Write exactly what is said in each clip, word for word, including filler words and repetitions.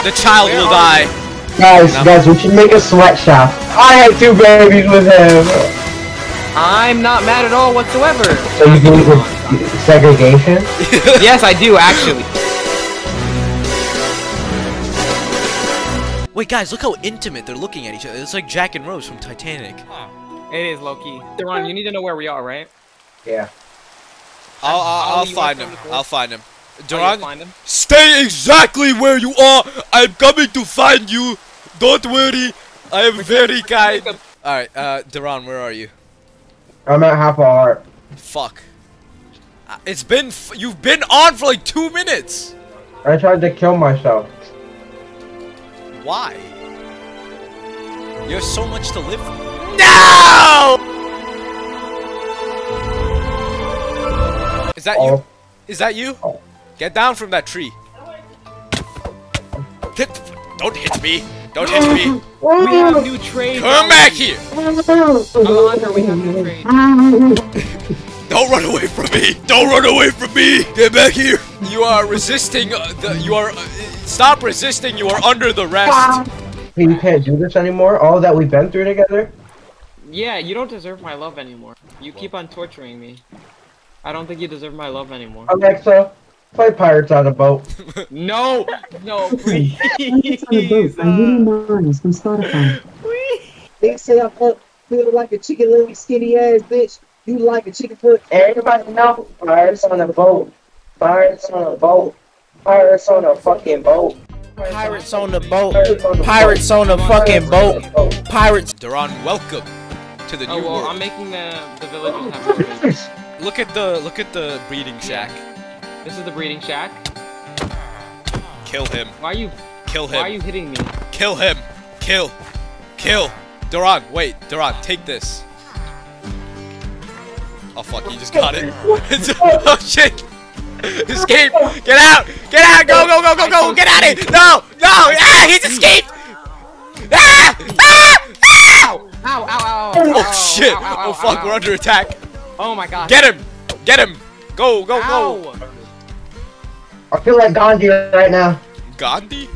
the child will die. Guys, no. guys, we should make a sweatshop. I had two babies with him. I'm not mad at all whatsoever. So you believe in segregation? Yes, I do, actually. Wait, guys, look how intimate they're looking at each other. It's like Jack and Rose from Titanic. It is, low-key. Deron, you need to know where we are, right? Yeah. I'll, I'll, I'll find him. I'll find him. Deron, find him? Stay exactly where you are. I'm coming to find you. Don't worry. I am very kind. Alright, uh, Deron, where are you? I'm at half a heart. Fuck. Uh, it's been. F you've been on for like two minutes. I tried to kill myself. Why? You have so much to live for. No! Is that oh. you? Is that you? Oh. Get down from that tree. Hit, don't hit me. Don't hit me. We have new trade. Come back here. Alejandro, we have new trade. Don't run away from me. Don't run away from me. Get back here. You are resisting. Uh, the, you are. Uh, stop resisting. You are under the rest. Hey, you can't do this anymore? All that we've been through together? Yeah, you don't deserve my love anymore. You keep on torturing me. I don't think you deserve my love anymore. Alexa, play Pirates on a Boat. No! No, please! Pirates on a Boat by Little Mars from Spotify. They say I fuck, feel like a chicken little skinny ass bitch. You like a chicken foot. Everybody know Pirates on a Boat. Pirates on a Boat. Pirates on a fucking boat. Pirates on the boat. Pirates on the fucking boat. Pirates. Deron, welcome to the oh, new well, world. I'm making the the villagers have Look at the look at the breeding shack. Yeah. This is the breeding shack. Kill him. Why are you? Kill him. Why are you hitting me? Kill him. Kill. Kill. Deron, wait. Deron, take this. Oh fuck! He just got it. Oh shit! Escape! Get out! Get out! Go! Go! Go! Go! Go! Get out of here! No! No! Ah! He's escaped! Ah! Ah! Ow! Ow! Ow! Ow! Oh ow, shit! Ow, ow, ow, Oh fuck! ow. We're under attack! Oh my god! Get him! Get him! Go! Go! Ow. Go! I feel like Gandhi right now. Gandhi?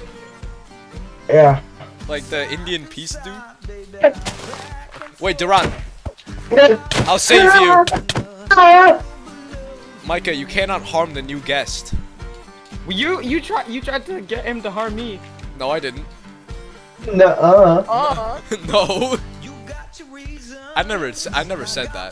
Yeah. Like the Indian peace dude? Wait, Deron. I'll save you. Micah, you cannot harm the new guest. Well, you you try you tried to get him to harm me. No, I didn't. No. Uh. Uh. No. I never I never said that.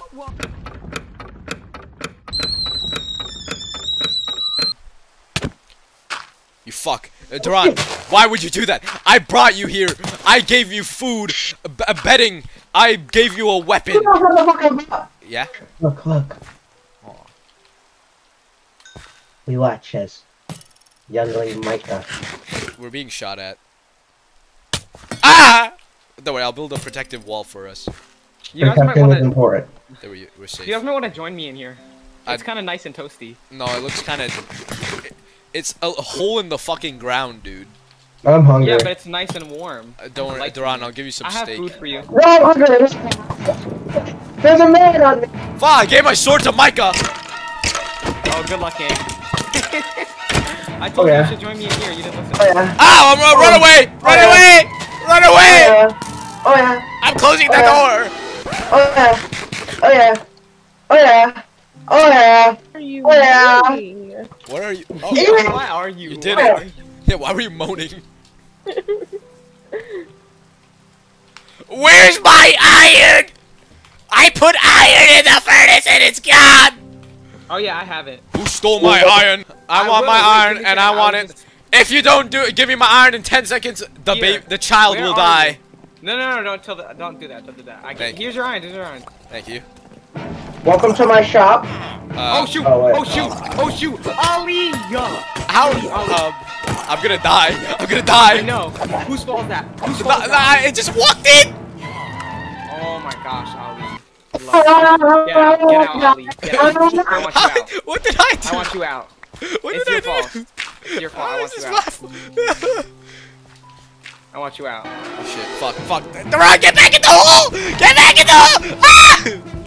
You fuck. Uh, Deron, why would you do that? I brought you here. I gave you food, a bedding. I gave you a weapon. Yeah? Look, look. We watch as youngling Micah. We're being shot at. Ah! Don't worry, I'll build a protective wall for us. You guys might want important. There we, we're safe. You guys might want to join me in here. It's I, kind of nice and toasty. No, it looks kind of... It, it's a, a hole in the fucking ground, dude. I'm hungry. Yeah, but it's nice and warm. Uh, don't worry, like Deron, I'll give you some I have steak. food for you. No, I'm hungry. There's a man on me. Fuck, I gave my sword to Micah. Oh, good luck, game. I told oh, yeah. you you should join me in here. You didn't listen. Oh, yeah. Ow! I'm, uh, run oh, away! Run oh, away! yeah. Run away! Oh, yeah. Oh, yeah. I'm closing oh, the yeah. door! Oh, yeah. Oh, yeah. Oh, yeah. Oh, yeah. Are you oh, yeah. What are you? Oh, why are you? You did why it. Yeah, why were you moaning? Where's my iron? I put iron in the furnace and it's gone! Oh yeah, I have it. Who stole my iron? I, I want will. my Wait, iron give me and a I second. want I it. was If you don't do it, give me my iron in ten seconds, the Here. baby, the child Where will are die. you? No, no, no, don't tell the, don't do that, don't do that. I can, here's your iron, here's your iron. Thank you. Welcome to my shop. Uh, oh shoot! Oh, oh shoot! Oh shoot! Ali! How? Um, I'm gonna die. I'm gonna die. I know. Whose fault is that? Whose Nah, fault is nah, that? it just walked in. Oh my gosh, Ali. Get out, get out, Ali. Get out. I want you out. What did I do? I want you out. What it's did your I fault. do? It's your fault. I How want is you this out. my fault? I want you out. Oh shit! Fuck! Fuck! Deron, get back in the hole! Get back in the hole! Ah!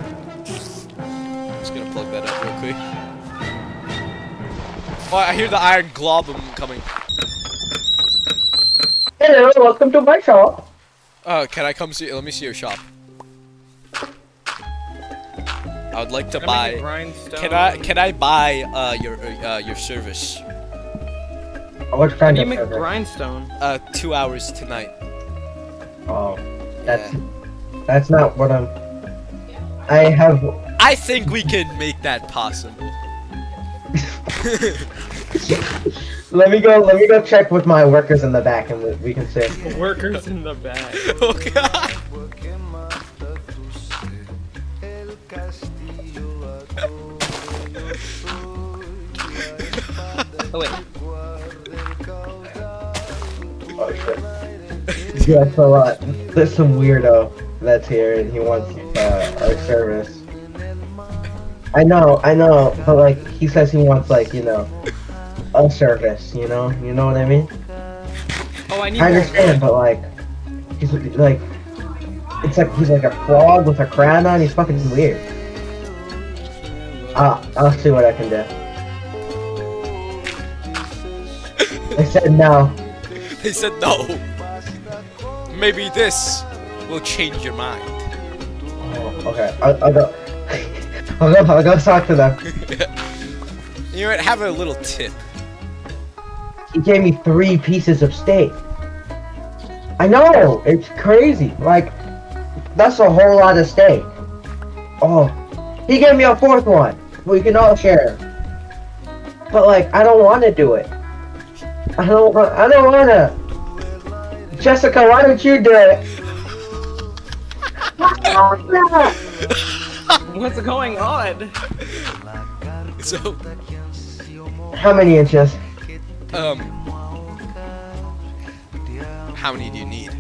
Just gonna plug that up real quick. Oh, I hear the iron globum coming. Hello, welcome to my shop. Uh, can I come see? Let me see your shop. I would like to Can I make a buy. grindstone? Can I? Can I buy uh your uh your service? What How kind do you of make server? grindstone? Uh, two hours tonight. Oh, that's that's not what I'm. I have. I think we can make that possible. Let me go. Let me go check with my workers in the back, and we, we can see. Workers in the back. Oh god. Oh wait. Oh shit. Yeah, so uh, there's some weirdo that's here, and he wants uh, our service. I know, I know, but like he says he wants like you know a service. You know, you know what I mean? Oh, I need. I more understand, wood. but like he's like it's like he's like a frog with a crown on. He's fucking weird. Uh, I'll see what I can do. I said no. They said no. Maybe this will change your mind. Oh, okay, I'll, I'll go. I'll go. I'll go talk to them. You know what? Have a little tip. He gave me three pieces of steak. I know, it's crazy. Like, that's a whole lot of steak. Oh, he gave me a fourth one. We can all share. But like, I don't want to do it. I don't. wa- I don't want to. Jessica, why don't you do it? What's going on? So, How many inches? um, how many do you need?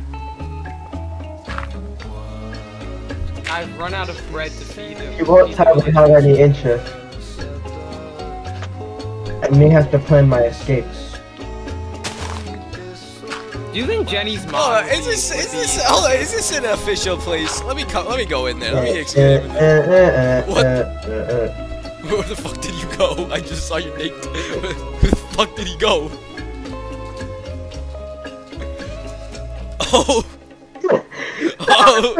I've run out of bread to feed him. You won't tell me how many inches. I may have to plan my escape. Do you think Jenny's mom? Oh, is would this be- is would this be- hold on, is this an official place? Let me come. Let me go in there. Let me Uh, examine. uh, uh, uh, What? uh, uh, uh. Where the fuck did you go? I just saw you naked. Where the fuck did he go? Oh. Oh.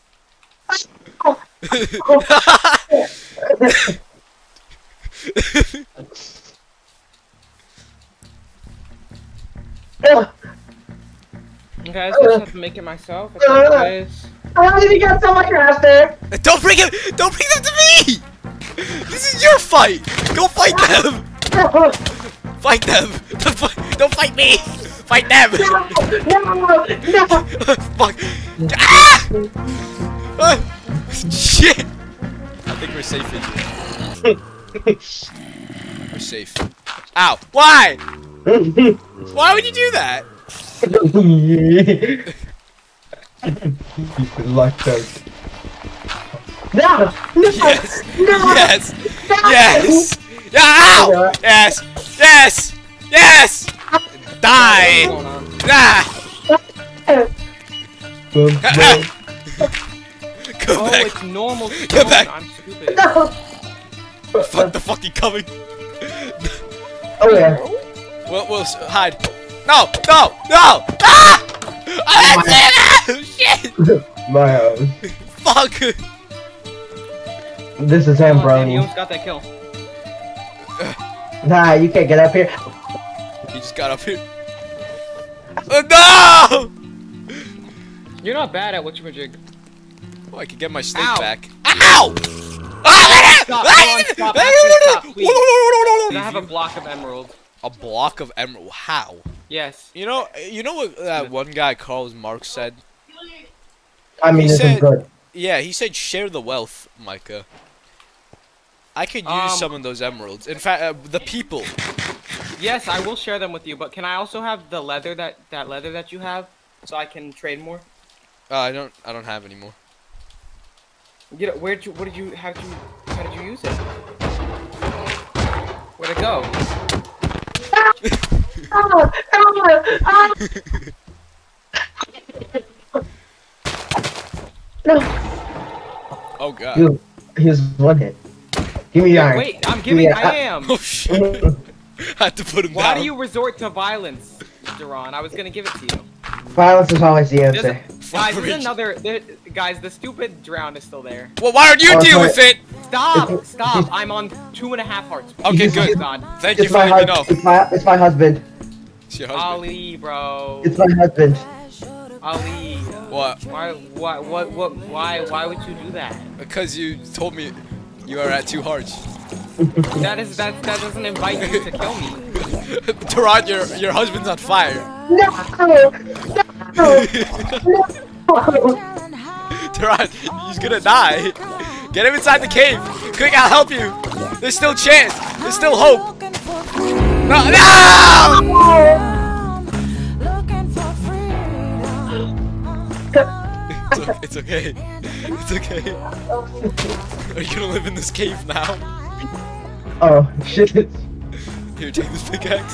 Okay, I just have to make it myself. It's like this. How did he get so much faster? Don't bring him! Don't bring them to me! This is your fight! Go fight them! Fight them! Don't fight, don't fight me! Fight them! No, no, no. Fuck! Ah! Ah! Shit! I think we're safe in here. We're safe. Ow! Why? Why would you do that? Locked out. No! No! Yes! No! Yes! Yes! Yeah, ow! Yes! Yes! Yes! Die! What's going on? Ah! Boom, boom. Go Oh, back! it's normal. Get stone. back. I'm stupid. Fuck the fuck you coming! Oh yeah. We'll, we'll s- hide. No! No! No! Ah! I didn't see that! Shit! My house. Fuck! This is Oh, him, damn, you bro. almost got that kill. Nah, you can't get up here. He just got up here. Uh, no! You're not bad at whatchamajig. Oh, I could get my steak Ow. back. Ow! Ah! Stop, Ron, stop, actually stop, please. Can I have a block of emerald? A block of emerald. How? Yes. You know, you know what that one guy Karl Marx said? I mean, He this said- is good. Yeah, he said share the wealth, Micah. I could use Um, some of those emeralds. In fact, uh, the people. Yes, I will share them with you, but can I also have the leather that that leather that you have, so I can trade more? Uh, I don't. I don't have any more. Get it? Where did you? What did you? How did you? How did you use it? Where'd it go? Oh god. He, he was one hit. Give me your iron. Wait, I'm Give giving. me I your- am. Oh shit. I had to put him Why down. do you resort to violence, Duran? I was gonna give it to you. Violence is always the answer. Guys, there's another. There, guys, the stupid drown is still there. Well, why don't you Oh, deal sorry. with it? Stop! It's- Stop! I'm on two and a half hearts. Okay, It's- good. God. Thank you It's for my, letting me hus- know. it's my it's my husband. It's your husband. Ali, bro. It's my husband. Ali. What? Why? Why? What? What? Why? Why would you do that? Because you told me you are at two hearts. That is that. That doesn't invite you to kill me. Tarot, your your husband's on fire. No! No! No! Tarot, he's gonna die. Get him inside the cave. Quick, I'll help you. There's still chance. There's still hope. No! No! It's, it's okay. It's okay. Are you gonna live in this cave now? Oh shit! Here, take this pickaxe.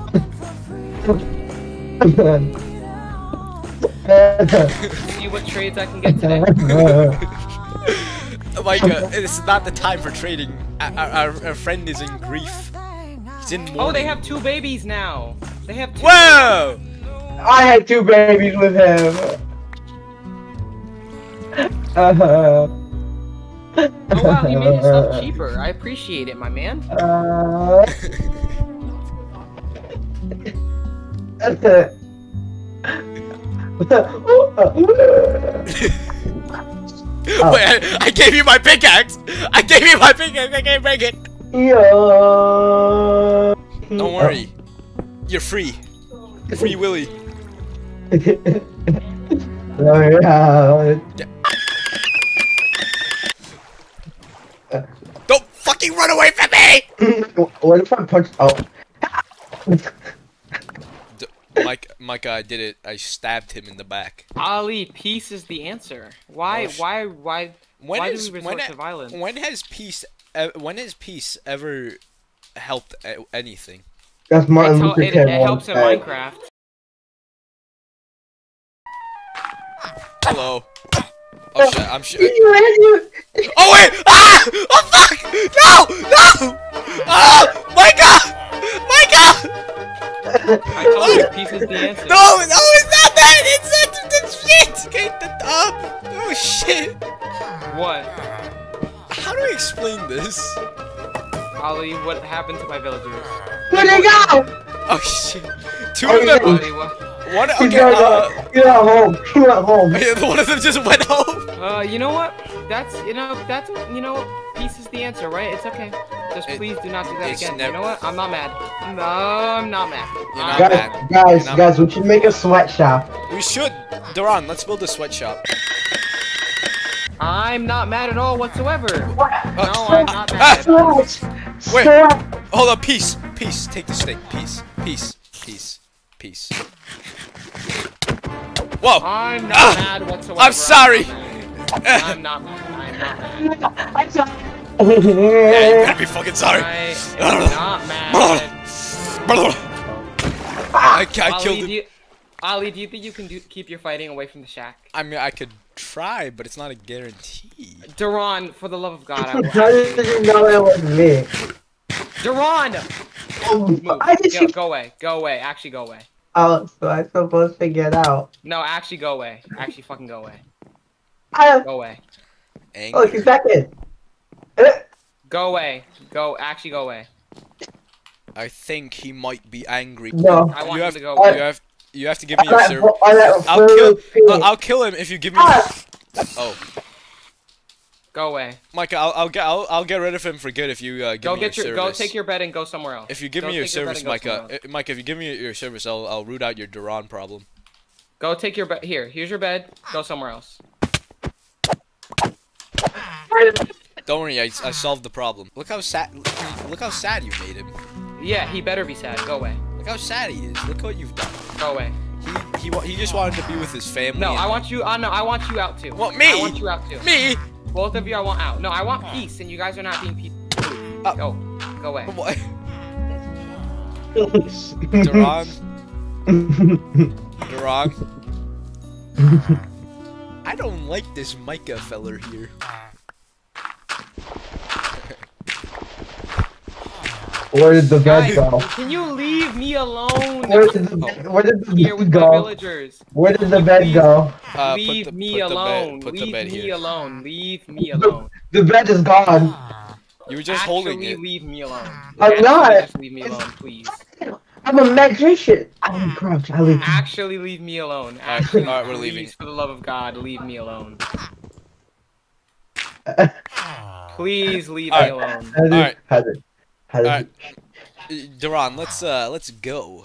See what trades I can get today. Like, uh, it's not the time for trading. Our, our, our friend is in grief. He's in mourning. Oh, they have two babies now. They have two. Whoa! I had two babies with him. Uh, Oh wow, he made his stuff cheaper. I appreciate it, my man. uh, Oh. Wait, I, I gave you my pickaxe! I gave you my pickaxe! I can't break it! Yo. Don't worry. You're free. Free Willy. Oh, yeah. Don't fucking run away from me! What if I punch? Oh. D Mike, Mike, I did it. I stabbed him in the back. Ali, peace is the answer. Why? Oh, sh- why? Why? When why is do we when, resort ha- to violence? when has peace? Uh, when has peace ever helped uh, anything? That's Martin It's hel- Luther it, King. it helps in Hey. Minecraft. Hello. Oh shit! I'm shit. You Oh wait! Ah! Oh fuck! No! No! Oh! Micah! Micah! I told you, peace is the answer. No! No! It's not that! It's that! It's shit! Okay, the up! Oh shit! What? How do I explain this? Ali, what happened to my villagers? Where'd they go? Oh shit! Two Oh, of them. Ali, what? One. He's Okay. going Uh, He went home. He went home. yeah, one of them just went home. Uh, you know what? That's, you know, that's, you know, peace is the answer, right? It's okay. Just It- please do not do that it's again. never- You know what? I'm not mad. No, I'm not mad. You're I'm not Guys, mad. guys, And I'm- guys, we should make a sweatshop. We should. Duran, let's build a sweatshop. I'm not mad at all whatsoever. Oh, No, I'm not ah, mad. Wait. Stop. Hold on, peace, peace. Take the steak, peace, peace, peace, peace. Whoa! I'm not Ah, mad whatsoever. I'm sorry. I'm not mad. I'm not mad. I'm sorry. Yeah, you better be fucking sorry. I am not mad. I, I killed Ali, do him. you, Ali, do you think you can do, keep your fighting away from the shack? I mean, I could try, but it's not a guarantee. Duran, for the love of God, I How will. did you know it was me? Duran! Move. I just Yo, go away. Go away. Actually, go away. Oh, so I'm supposed to get out. No, actually, go away. Actually, fucking go away. I, Go away. oh, he's back in. Eh, Go away. Go. Actually, go away. I think he might be angry. No. I want You him have, to go you away. have, you have to give me I'm your at- server. I'm at I'll kill, full I'll, I'll kill him if you give me. Ah! Oh, Go away. Mike, I'll, I'll get, I'll, I'll get rid of him for good if you uh, give Go me get your your. service. Go take your bed and go somewhere else. If you give Go me your take your bed service, and go Micah, somewhere else. uh, Mike, if you give me your service, I'll, I'll root out your Duran problem. Go take your bed. Here. Here's your bed. Go somewhere else. Don't worry, I, I solved the problem. Look how sad, look how sad you made him. Yeah, he better be sad. Go away. Look how sad he is. Look what you've done. Go away. He, he, wa- he just wanted to be with his family. No, and- I want you. Uh, no, I want you out too. What, me? I want you out too. Me? Both of you, I want out. No, I want peace, and you guys are not being peaceful. Uh, Go. Go away. What? Duran? Duran? I don't like this Micah feller here. Where did the bed Guys, go? can you leave me alone? Where did the where did the Here bed with my go? villagers. Where did the bed Please. go? Uh, Leave put the, me put the alone. bed, put the Leave bed me here. alone. Leave me alone. The bed is gone. You were just Actually, holding it. leave me alone. I'm Actually, not. Just leave me alone, please. I'm a magician. I'm crouch. I leave. Actually, leave me alone. Alright, Actually, alright, we're please, leaving. for the love of God, leave me alone. Please leave me alone. All Alright. How did? How did? Alright. Duran, let's uh, let's go.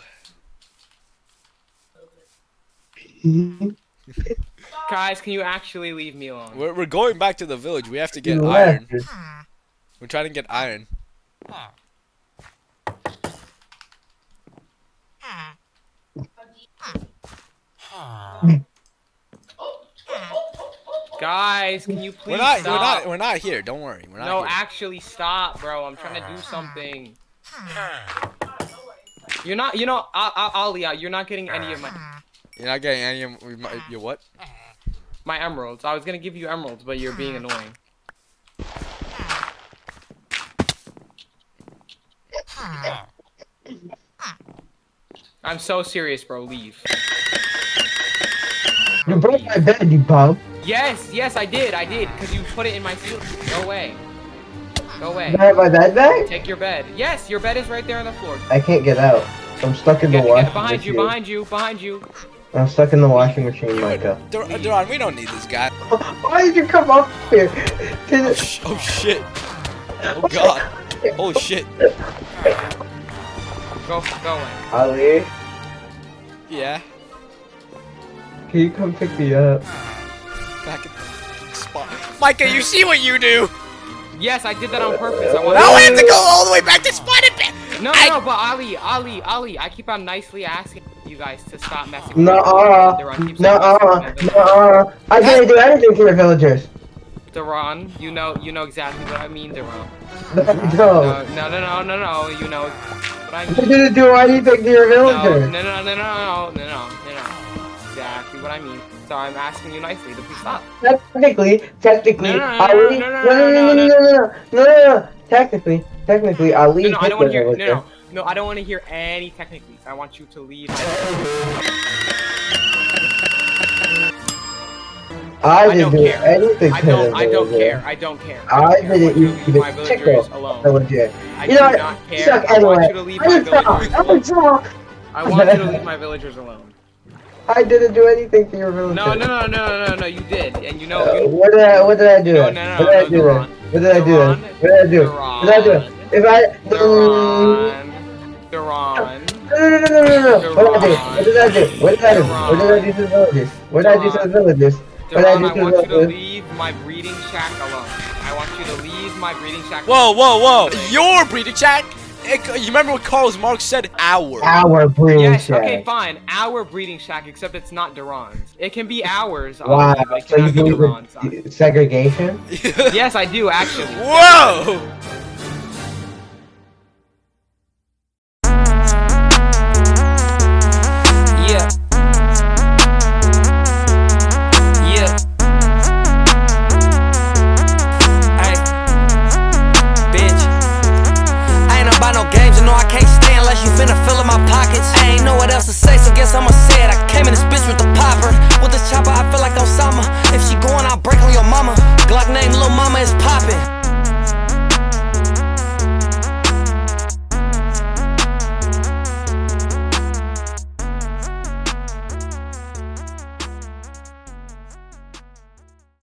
Guys, can you actually leave me alone? We're we're going back to the village. We have to get You iron. left. We're trying to get iron. Guys, can you please We're not stop? we're not we're not here. Don't worry. We're not No, here. actually stop, bro. I'm trying to do something. You're not, you know, I, I, Ali, you're not getting any of my You're not getting any of my, your what? my emeralds. I was gonna give you emeralds, but you're being annoying. I'm so serious, bro. Leave. You broke my bed, you bum. Yes, yes, I did. I did, because you put it in my ceiling. Go away. Go away. Can I have my bed back? Take your bed. Yes, your bed is right there on the floor. I can't get out. I'm stuck in the Get, washing get behind you, machine. behind you, behind you. I'm stuck in the washing machine, Micah. Dur Duran, we don't need this guy. Why did you come up here? Oh, sh oh shit. Oh god. Oh shit. Go, go away. Ali, Yeah. can you come pick me up? Back in the spot. Micah, you see what you do? Yes, I did that on purpose. I want Now I have to go all the way back to spotted bed. No, I no, but Ali, Ali, Ali, I keep on nicely asking you guys to stop messing with Nuh-uh. me. Duran keeps on Nuh-uh. messing with me. Nuh-uh. I didn't do anything to your villagers. Duran, you know, you know exactly what I mean, Duran. No. No, no, no, no, no, no, you know what I I mean. didn't do anything to your No, villagers. no, no, no, no, no, no, no, no, no. Exactly what I mean. So I'm asking you nicely to please stop. Technically, technically, No, no, no, Ali. no, no, No, no, no, no, no, no, no, no, no. Technically, technically, Ali. No, no, I don't want to hear. No, villager. no, no, I don't want to hear any technically. I want you to leave. My I I don't didn't do care. anything I to don't. him. I don't villager. care. I don't care. I don't care. didn't want you to even leave my villagers tickle alone. villager. I You do know what? not You care. suck I want anyway. you to leave I my didn't talk. villagers I alone. didn't talk. I want you to leave my villagers alone. I didn't do anything to your villagers. No, no, no, no, no, no, no. You did, and you know. Uh, You, what did I? What did I do? No, then? no, no, what did I no, do? Duran. then? What did I do? then? Duran. What did I do? What did I do? Duran. If I. Duran. Duran. No, no, no, no, no, no. What did I do? What did I do? What did I do? What did I do to the villagers? What did I do to the villagers? What did I Duran, do I to the want you to villagers? leave my breeding shack alone. I want you to leave my breeding shack Whoa, alone. whoa, whoa. Your breeding shack? It, you remember what Karl Marx said? Our. Our breeding Yes, shack. okay, fine. Our breeding shack, except it's not Duran's. It can be ours, Wow. obviously, but it So you cannot be believe Duran's. in segregation? Yes, I do, actually. Whoa! Yeah. Yeah. Hey. Bitch. I ain't about no games, you know I can't stay unless you finna fill up my pockets. I ain't know what else to say, so guess I'ma say it. I came in this bitch with the popper. With this chopper, I feel like Osama. If she going, I'll break on your mama. Glock name, Lil' Mama is poppin'.